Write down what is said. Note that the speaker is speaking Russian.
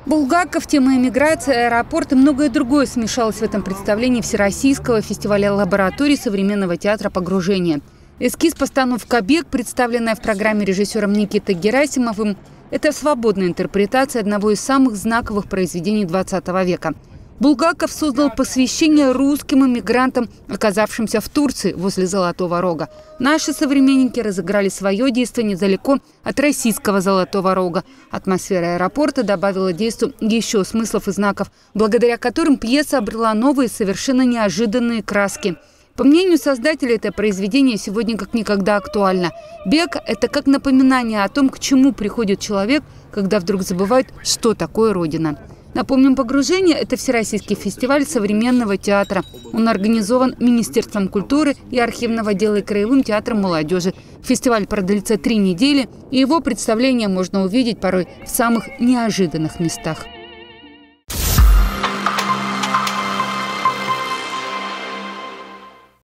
Булгаков, тема эмиграции, аэропорт и многое другое смешалось в этом представлении Всероссийского фестиваля лабораторий современного театра «Погружение». Эскиз постановка «Бег», представленная в программе режиссером Никитой Герасимовым, это свободная интерпретация одного из самых знаковых произведений XX века. Булгаков создал посвящение русским эмигрантам, оказавшимся в Турции возле Золотого Рога. Наши современники разыграли свое действие недалеко от российского Золотого Рога. Атмосфера аэропорта добавила действию еще смыслов и знаков, благодаря которым пьеса обрела новые, совершенно неожиданные краски. По мнению создателей, это произведение сегодня как никогда актуально. «Бег» – это как напоминание о том, к чему приходит человек, когда вдруг забывает, что такое Родина. Напомним, «Погружение» – это всероссийский фестиваль современного театра. Он организован Министерством культуры и архивного дела и Краевым театром молодежи. Фестиваль продлится 3 недели, и его представление можно увидеть порой в самых неожиданных местах.